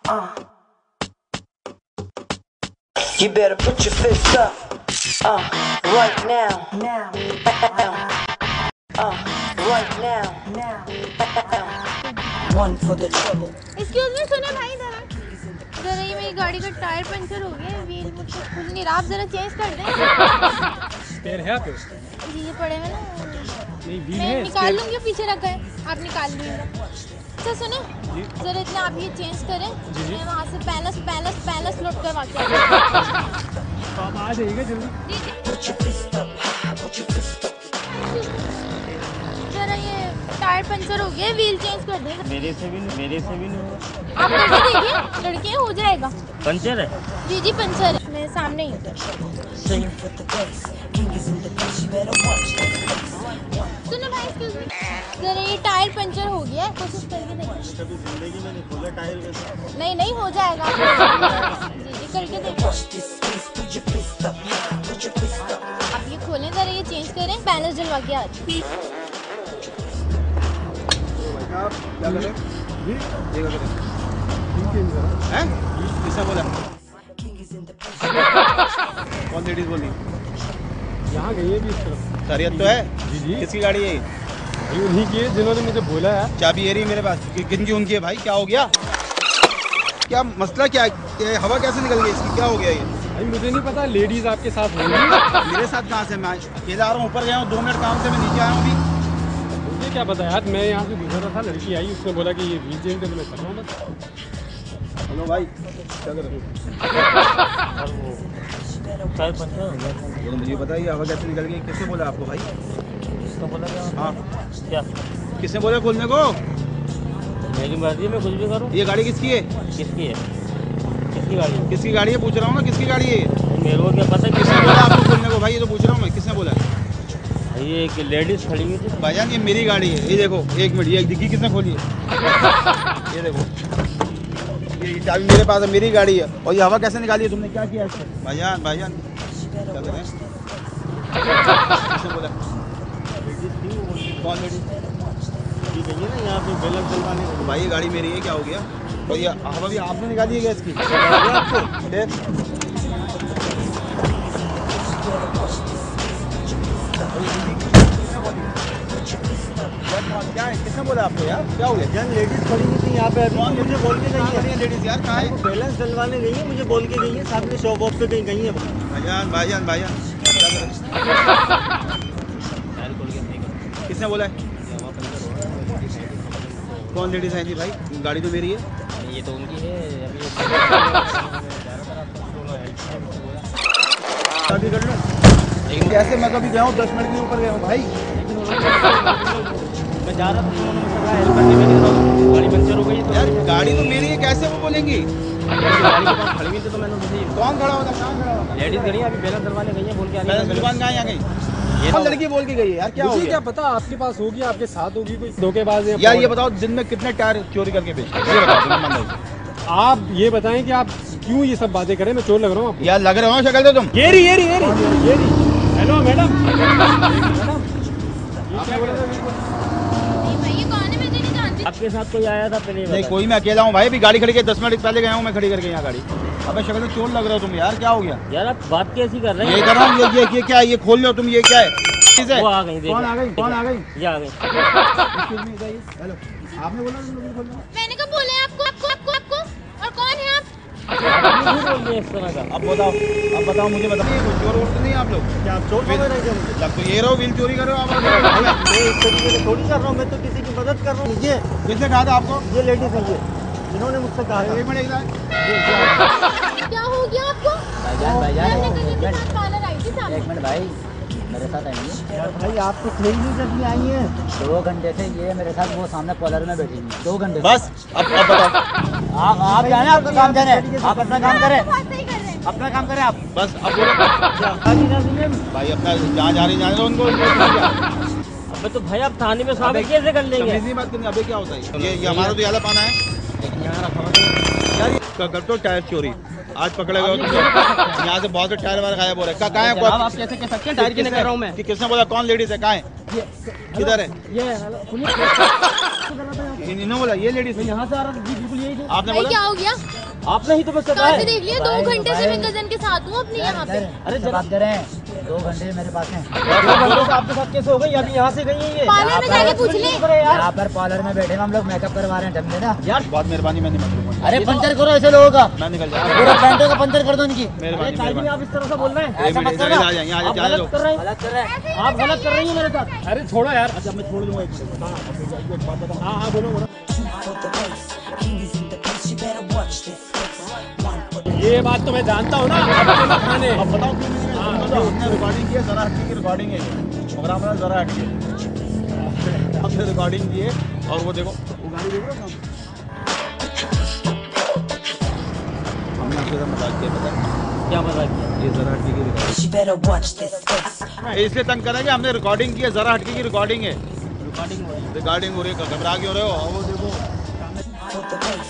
You better put your fist up, right now. Right now. One for the trouble. Excuse me, सुने भाई जरा ये मेरी गाड़ी का टायर पंचर हो गया है, व्हील मुझसे खुल नहीं रहा, आप जरा चेंज कर दें। स्पेयर है आपके? जी ये पड़े हुए ना, नहीं व्हील मैं है, निकाल लूँगी, पीछे रखा है, आप निकाल लीजिए। अच्छा सुने, जरा इतना आप ये चेंज करें, मैं वहाँ से पैनस लोड करवा के तो आप आ जाइएगा जल्दी। जरा ये टायर पंचर हो गया, व्हील चेंज कर दें। मेरे से भी नहीं होगा। आप करके देखिए, लड़के हो जाएगा। पंचर है? जी पंचर है, मैं सामने ही हूँ। सुनो भाई, एक्सक्यूज मी, जरा ये टायर पंचर हो गया है, कोशिश करके देखिए। जिंदगी में नहीं खोला टायर वैसे। नहीं हो जाएगा। जी करके देखो। आप ये खोलें, जरा ये चेंज करें, बैलेंस डलवा के आज। क्या करें? हैं? किसने बोला? कौन लेडीज बोली? यहाँ गई है भी इस तरफ। खैरियत तो है? जी। किसकी गाड़ी है? भाई उन्हीं की है जिन्होंने मुझे बोला है। चाबी ये रही मेरे पास। किनकी? उनकी है भाई। क्या हो गया? क्या मसला क्या है? हवा कैसे निकल गई इसकी? क्या हो गया ये? भाई मुझे नहीं पता, लेडीज आपके साथ होंगी। मेरे साथ कहाँ से? मैं अकेला आ रहा हूँ, ऊपर गया हूँ, 2 मिनट काम से मैं नीचे आया हूँ अभी। मुझे क्या पता यार, मैं यहाँ से गुजर रहा था, लड़की आई, उसने बोला कि ये व्हील चेंज कर, मैं कर रहा हूँ बस। हेलो भाई, क्या कर रहे हो? टायर पंचर हो गया। तो मुझे बताइए हवा कैसे निकल गई? किसने बोला आपको भाई? किसने बोला? हाँ, क्या किसने बोला खोलने को? मेरी मर्जी में कुछ भी करूँ। ये गाड़ी किसकी है? किसकी है? किसकी गाड़ी है? किसकी गाड़ी है पूछ रहा हूँ ना, किसकी गाड़ी है? मेरे को क्या पता किसने बोला आपको खोलने को भाई? ये तो पूछ रहा हूँ मैं, किसने बोला? ये एक लेडीज खड़ी हुई थी। भाईजान ये मेरी गाड़ी है, ये देखो, 1 मिनट, ये डिग्गी किसने खोली है? ये देखो, ये चाबी मेरे पास है, मेरी गाड़ी है, और ये हवा कैसे निकाली है? तुमने क्या किया इससे? भाईजान क्या कर रहे हैं? किसने बोला? कौन लेडीज? गई है ना यहाँ पे बैलेंस डलवाने। भाई ये गाड़ी मेरी है, क्या हो गया? और ये हवा भी आपने निकाली है क्या इसकी? आपको क्या है? किसने बोला आपको यार? क्या हो गया? जन लेडीज खड़ी हुई थी यहाँ पे, अभी मुझे बोल के गई है। लेडीज यार कहाँ है? बैलेंस डलवाने गई है, मुझे बोल के गई है, साथ में शॉप ऑफ पे कहीं गई है। भाईजान किसने बोला है? कौन लेडीज है जी भाई? गाड़ी तो मेरी है। ये तो उनकी है। अभी शादी कर लूँ? कैसे? मैं कभी गया हूँ 10 मिनट के ऊपर गया हूँ भाई। मैं जा रहा था, उन्होंने मुझसे कहा हेल्प करने में, गाड़ी पंचर हो गई। तो यार गाड़ी तो मेरी है, कैसे वो बोलेंगी? गाड़ी के पास खड़ी हुई थी तो मैंने उनसे। कौन खड़ा होता? कहाँ खड़ा होता? लेडीज खड़ी है, अभी बैलेंस डलवाने गई है, बोल के आ रही है। दुकान कहाँ गई? कौन लड़की बोल के गई है यार? क्या हो मुझे गया? क्या पता, आपके पास होगी, आपके साथ होगी, कोई धोखेबाज है। यार ये बताओ, दिन में कितने टायर चोरी करके बेचते हैं? ये बताओ तुम ईमानदारी से। आप ये बताएं कि आप क्यों ये सब बातें करें? मैं चोर लग रहा हूँ आपको? यार लग रहे हो शक्ल तो तुम। ये रही। Hello madam. नहीं भाई, ये कौन है? मैं तो नहीं जानती। आपके साथ कोई आया था पहले? नहीं कोई, मैं अकेला हूँ भाई। अभी गाड़ी खड़ी की 10 मिनट पहले गया हूँ मैं खड़ी करके यहाँ गाड़ी। अबे शक्ल तो चोर लग रहे हो तुम यार, क्या हो गया? यार आप बात कैसी कर रहे हैं? ये कर रहा हूँ, ये क्या है? ये खोल लो तुम, ये क्या है? वो आ गई। कौन आ गई? कौन आ गई? ये आ गई। हेलो, आपने बोला तुम लोग खोल लो। मैंने कब बोला है आपको? और कौन है आप? बोल रहे हैं इस तरह का? अब बताओ मुझे बताइए, कोई चोर वोर तो नहीं आप लोग? क्या आप चोर समझ रहे हैं क्या मुझे? लग तो ये रहो, व्हील चोरी कर रहे हो आप। मैं इस तरीके से थोड़ी कर रहा हूँ, मैं तो किसी की मदद कर रहा हूँ। ये किसने कहा था आपको? ये लेडीज है, ये इन्होंने मुझसे कहा था। 1 मिनट एक मिनट। क्या हो गया आपको? भाईजान मैं कल के साथ पार्लर आई थी सामने। 1 मिनट भाई, मेरे साथ आएंगे। यार भाई आप तो थे ही नहीं जब ये आई हैं। 2 घंटे से ये मेरे साथ वो सामने कॉलर में बैठी है। 2 घंटे बस अब बताओ। आप जाने, आपका काम जाने, आप अपना काम करें, बात सही कर रहे हैं। अपना काम करें आप। बस अब बोलो भाई, अपना जहाँ जा रही जाने दो उनको। अबे तो भाई आप थाने में स्वागत कैसे कर लेंगे? तमीज़ नहीं बात करनी। अबे क्या होता है ये हमारा तो याला पाना है यार। ये कर तो टायर चोरी आज पकड़े गए। यहाँ से बहुत से टायर वायर गायब हो रहे हैं। कहाँ है? आप कैसे कह सकते हैं? टायर की नहीं कर रहा हूँ मैं। किसने बोला? कौन लेडीज है? कहाँ है? किधर है? ये से कर रहा था यहाँ पे। इन्होंने बोला ये लेडीज मैं यहाँ से आ रहा था जी, बिल्कुल यही थे। आपने भाई बोला क्या हो गया? आपने ही तो बस कहाँ से बताया। देख लिया? 2 घंटे से मैं कजन के साथ हूँ अपने यहाँ पे। अरे जब बात कर रहे हैं 2 घंटे मेरे पास हैं। 2 घंटे से आपके साथ कैसे हो गई? अभी यहाँ से गई है ये। पार्लर में जाके पूछ ले। अरे यार यहाँ पर पार्लर में बैठे हैं हम लोग, मेकअप करवा रहे हैं ढंग से ना। यार बहुत मेहरबानी, मैं नहीं मतलब अरे पंचर करो ऐसे लोगों का, मैं निकल पूरा जाऊंगा। पैंटों का पंचर कर दो इनकी। अरे मेहरबानी काहे नहीं मेहरबानी। आप इस तरह से बोल रहे हैं? ऐसा मत इधर करना। आ जाइए, यहाँ आप जाने गलत दो। कर रहे हैं। गलत कर रहे हैं। आप गलत कर रही हैं मेरे साथ। अरे छोड़ो यार। अच्छा मैं छोड़ दूंगा एक मिनट। हाँ हाँ बोलो बोलो। ये बात तो मैं जानता हूँ ना, अब तो मैं खाने। अब बताओ क्यों नहीं? हमने रिकॉर्डिंग की है, जरा हटके की रिकॉर्डिंग है ये। मगर आपने जरा हटके हमने रिकॉर्डिंग की है और वो देखो वो गाड़ी देख रहे हो ना? हमने आपसे जरा मजाक किया, पता है क्या मजाक किया? ये जरा हटके की recording You better watch this space. इसलिए तंग करेंगे, हमने रिकॉर्डिंग की है, जरा हटके की रिकॉर्डिंग है। रिकॉर्डिंग हो रही है। रिकॉर्डिंग हो रही है, घबरा क्यों रहे हो? वो देखो Put the bass.